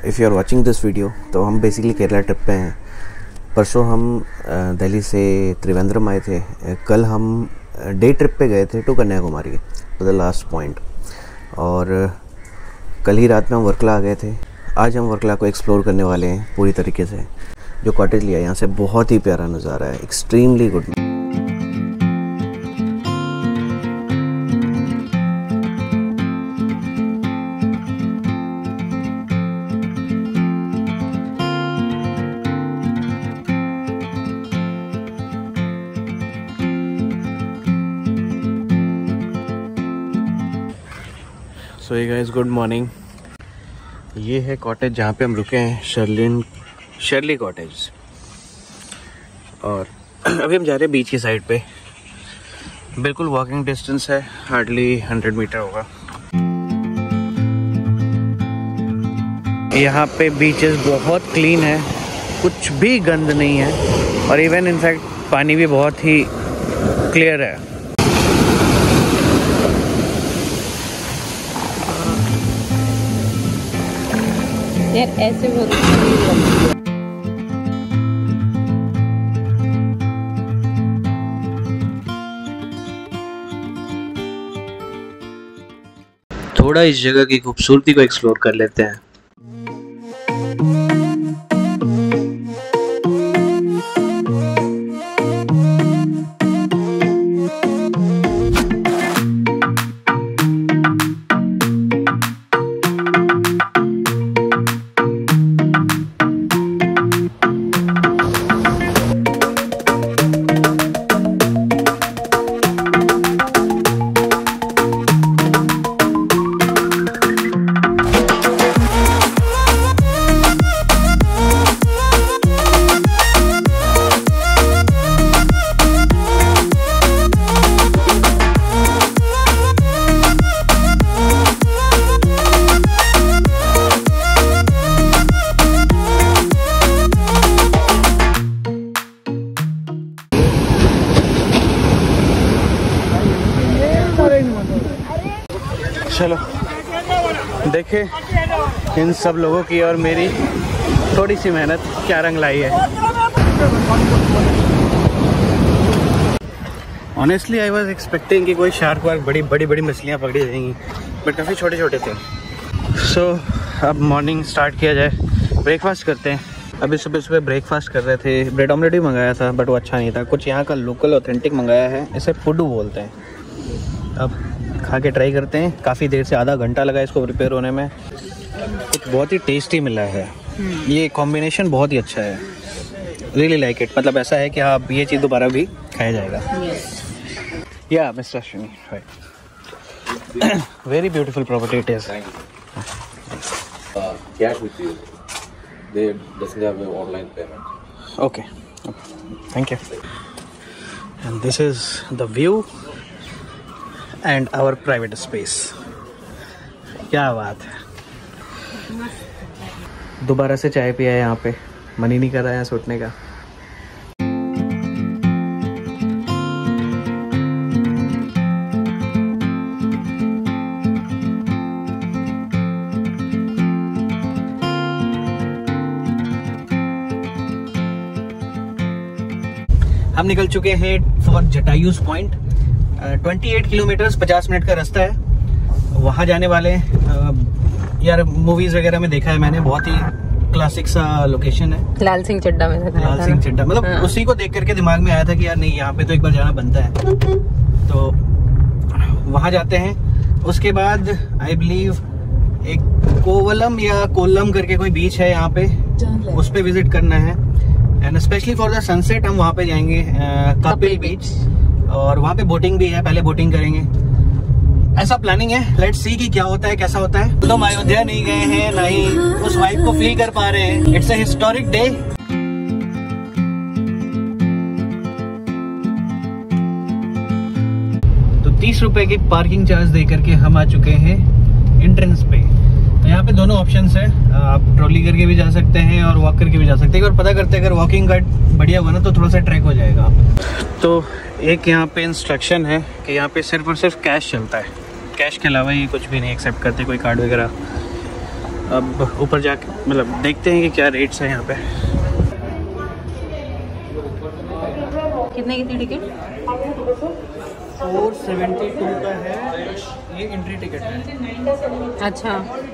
If you are watching this video तो हम basically Kerala trip पे हैं। परसों हम दिल्ली से त्रिवेंद्रम आए थे। कल हम डे ट्रिप पे गए थे to Kanyakumari to the last point, और कल ही रात में हम वर्कला आ गए थे। आज हम वर्कला को एक्सप्लोर करने वाले हैं पूरी तरीके से। जो कॉटेज लिया है यहाँ से बहुत ही प्यारा नज़ारा है, extremely good. So hey guys, good morning. ये है कॉटेज जहाँ पे हम रुके हैं, शर्ली कॉटेज। और अभी हम जा रहे हैं बीच की साइड पे। बिल्कुल वॉकिंग डिस्टेंस है, हार्डली 100 मीटर होगा। यहाँ पे बीचेस बहुत क्लीन है, कुछ भी गंद नहीं है, और इवन इनफैक्ट पानी भी बहुत ही क्लियर है। यार ऐसे बहुत थोड़ा इस जगह की खूबसूरती को एक्सप्लोर कर लेते हैं। चलो देखे इन सब लोगों की और मेरी थोड़ी सी मेहनत क्या रंग लाई है। ऑनेस्टली आई वॉज एक्सपेक्टिंग कि कोई शार्क वार्क बड़ी मछलियाँ पकड़ी जाएंगी, बट काफ़ी छोटे छोटे थे। सो अब मॉर्निंग स्टार्ट किया जाए, ब्रेकफास्ट करते हैं। अभी सुबह ब्रेकफास्ट कर रहे थे, ब्रेड ऑमलेट भी मंगाया था बट वो अच्छा नहीं था। कुछ यहाँ का लोकल ऑथेंटिक मंगाया है, इसे पुडू बोलते हैं। अब खा के ट्राई करते हैं। काफ़ी देर से, आधा घंटा लगा इसको प्रिपेयर होने में। कुछ बहुत ही टेस्टी मिला है। ये कॉम्बिनेशन बहुत ही अच्छा है, रियली लाइक इट। मतलब ऐसा है कि हाँ, ये चीज़ दोबारा भी खाया जाएगा। या mister Ashwini, right, very beautiful property it is. Cash with you. They doesn't have an online payment. Okay, thank you. And this is the view and our private space. क्या बात है। दोबारा से चाय पिया है यहाँ पे, मन ही नहीं कर रहा है सोचने का। हम निकल चुके हैं for Jatayu's point. 28 kilometre 50 minute का रास्ता है। वहाँ जाने वाले यार, मूवीज वगैरह में देखा है मैंने, बहुत ही क्लासिक सा लोकेशन है। लाल सिंह चड्ढा में था। लाल सिंह चड्ढा, मतलब हाँ। उसी को देख करके दिमाग में आया था कि यार नहीं, यहाँ पे तो एक बार जाना बनता है। तो वहाँ जाते हैं। उसके बाद आई बिलीव एक कोवलम या कोल्लम करके कोई बीच है यहाँ पे, उस पे विजिट करना है। And specially for the sunset हम वहाँ पे जाएंगे, कपिल बीच, और वहाँ पे बोटिंग भी है, पहले बोटिंग करेंगे। ऐसा प्लानिंग है, लेट्स सी कि क्या होता है, कैसा होता है। तो हम अयोध्या नहीं गए हैं, ना ही उस वाइब को फील कर पा रहे हैं। It's a historic day. तो 30 रुपए की पार्किंग चार्ज दे करके हम आ चुके हैं एंट्रेंस पे। तो यहाँ पे दोनों ऑप्शंस है, आप ट्रॉली करके भी जा सकते हैं और वॉक करके भी जा सकते हैं। और पता करते हैं, अगर वॉकिंग गाइड बढ़िया हुआ ना तो थोड़ा सा ट्रैक हो जाएगा। तो एक यहाँ पे इंस्ट्रक्शन है कि यहाँ पे सिर्फ और सिर्फ कैश चलता है, कैश के अलावा ये कुछ भी नहीं एक्सेप्ट करते, कोई कार्ड वगैरह। अब ऊपर जाके मतलब देखते हैं कि क्या रेट्स हैं यहाँ पे। कितने की थी टिकट? 472 का है, ये एंट्री टिकट है। अच्छा,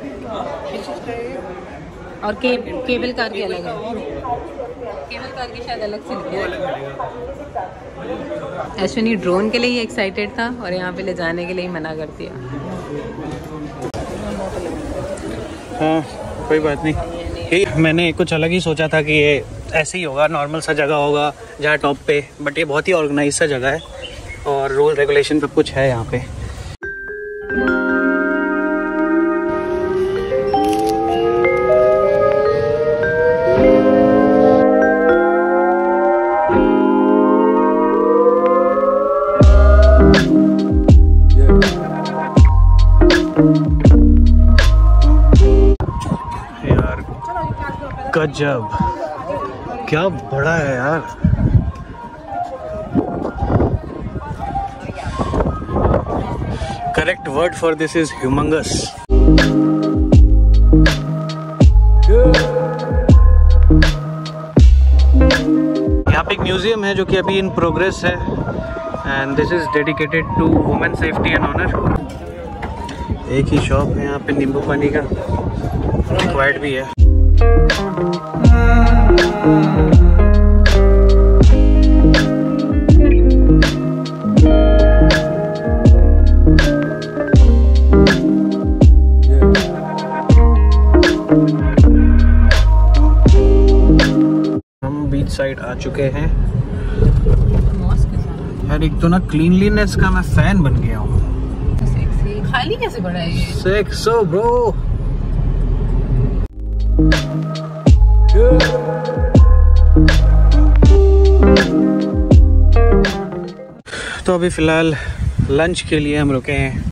और केबल कार की अलग है। केबल कार की शायद अलग से लिखा है। अश्विनी ड्रोन के लिए ही एक्साइटेड था और यहाँ पे ले जाने के लिए ही मना कर दिया। हाँ कोई बात नहीं, मैंने कुछ अलग ही सोचा था कि ये ऐसे ही होगा, नॉर्मल सा जगह होगा जहाँ टॉप पे, बट ये बहुत ही ऑर्गेनाइज सा जगह है और रूल रेगुलेशन सब कुछ है यहाँ पे। गजब, क्या बड़ा है यार। Correct word for this is humongous. यहाँ पे एक म्यूजियम है जो कि अभी इन प्रोग्रेस है and this is dedicated to women safety and honour. एक ही शॉप है यहाँ पे नींबू पानी का, रिक्वायर्ड भी है। हम बीच साइड आ चुके हैं यार। एक तो ना क्लीनलीनेस का मैं फैन बन गया हूँ। खाली कैसे पड़ा है ये? सेक्सो ब्रो। तो अभी फिलहाल लंच के लिए हम रुके हैं।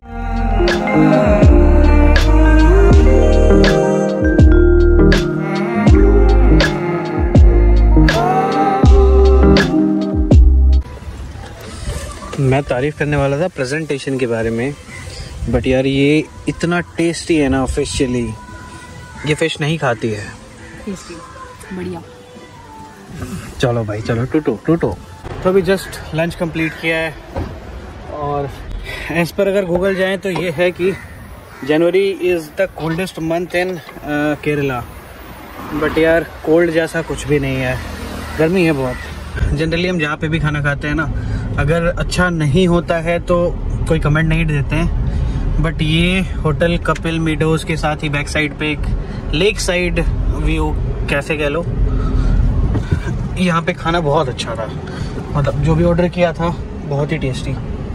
मैं तारीफ करने वाला था प्रेजेंटेशन के बारे में, बट यार ये इतना टेस्टी है ना। ऑफिशियली ये फिश नहीं खाती है। बढ़िया। चलो भाई चलो, टूटो टूटो। तो अभी जस्ट लंच कंप्लीट किया है और एज पर अगर गूगल जाए तो ये है कि January is the coldest month in Kerala. But यार कोल्ड जैसा कुछ भी नहीं है, गर्मी है बहुत। जनरली हम जहाँ पे भी खाना खाते हैं ना, अगर अच्छा नहीं होता है तो कोई कमेंट नहीं देते हैं। बट ये होटल कपिल मीडोज के साथ ही बैक साइड पे एक लेक साइड व्यू कैफे कह लो, यहाँ पे खाना बहुत अच्छा था। मतलब जो भी ऑर्डर किया था बहुत ही टेस्टी।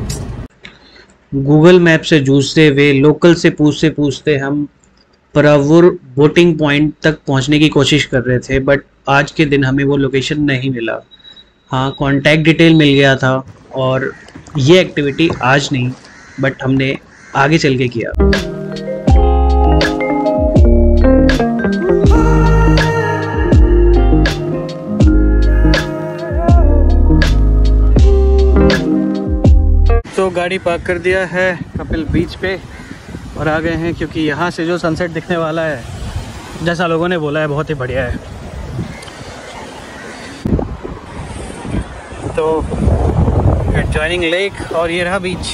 गूगल मैप से जूझते हुए, लोकल से पूछते हम परावुर बोटिंग पॉइंट तक पहुंचने की कोशिश कर रहे थे, बट आज के दिन हमें वो लोकेशन नहीं मिला। हाँ, कांटेक्ट डिटेल मिल गया था और ये एक्टिविटी आज नहीं बट हमने आगे चल के किया। तो गाड़ी पार्क कर दिया है कपिल बीच पे और आ गए हैं, क्योंकि यहाँ से जो सनसेट दिखने वाला है, जैसा लोगों ने बोला है, बहुत ही बढ़िया है। तो एडजॉइनिंग लेक और ये रहा बीच।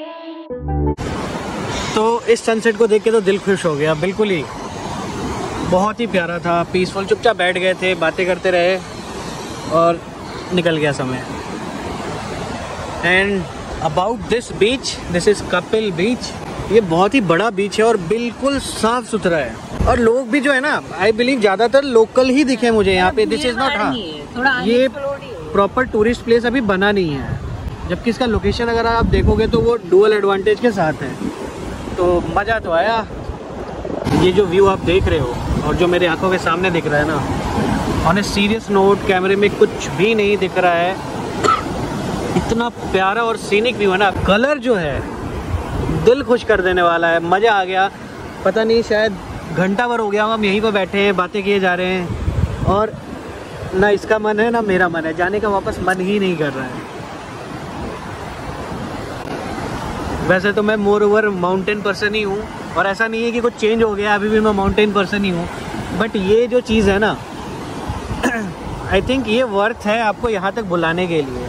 तो इस सनसेट को देख के तो दिल खुश हो गया बिल्कुल ही। बहुत ही प्यारा था, पीसफुल। चुपचाप बैठ गए थे, बातें करते रहे और निकल गया समय। And about this beach, this is Kappil beach. ये बहुत ही बड़ा बीच है और बिल्कुल साफ सुथरा है। और लोग भी जो है ना, आई बिलीव ज़्यादातर लोकल ही दिखे मुझे यहाँ पे। दिस इज़ नॉट, हाँ ये प्रॉपर टूरिस्ट प्लेस अभी बना नहीं है। जबकि इसका लोकेशन अगर आप देखोगे तो वो डुअल एडवांटेज के साथ है। तो मज़ा तो आया। ये जो व्यू आप देख रहे हो और जो मेरे आंखों के सामने दिख रहा है ना, ऑन ए सीरियस नोट, कैमरे में कुछ भी नहीं दिख रहा है। इतना प्यारा और सीनिक व्यू है ना, कलर जो है दिल खुश कर देने वाला है। मज़ा आ गया। पता नहीं, शायद घंटा भर हो गया हम यहीं पर बैठे हैं, बातें किए जा रहे हैं और ना इसका मन है ना मेरा मन है, जाने का वापस मन ही नहीं कर रहा है। वैसे तो मैं मोर ओवर माउंटेन पर्सन ही हूँ और ऐसा नहीं है कि कुछ चेंज हो गया, अभी भी मैं माउंटेन पर्सन ही हूँ। बट ये जो चीज़ है ना, आई थिंक ये वर्थ है आपको यहाँ तक बुलाने के लिए।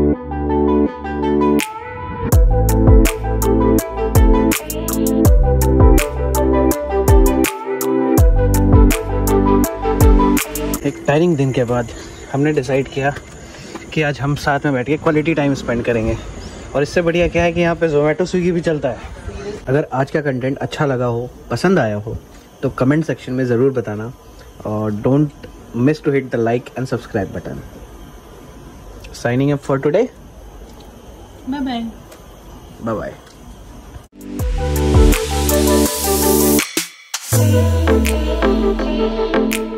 एक टायरिंग दिन के बाद हमने डिसाइड किया कि आज हम साथ में बैठ के क्वालिटी टाइम स्पेंड करेंगे। और इससे बढ़िया क्या है कि यहाँ पे ज़ोमैटो स्विगी भी चलता है। अगर आज का कंटेंट अच्छा लगा हो, पसंद आया हो, तो कमेंट सेक्शन में ज़रूर बताना और don't miss to hit the like and subscribe button. Signing up for today. Bye bye. Bye bye.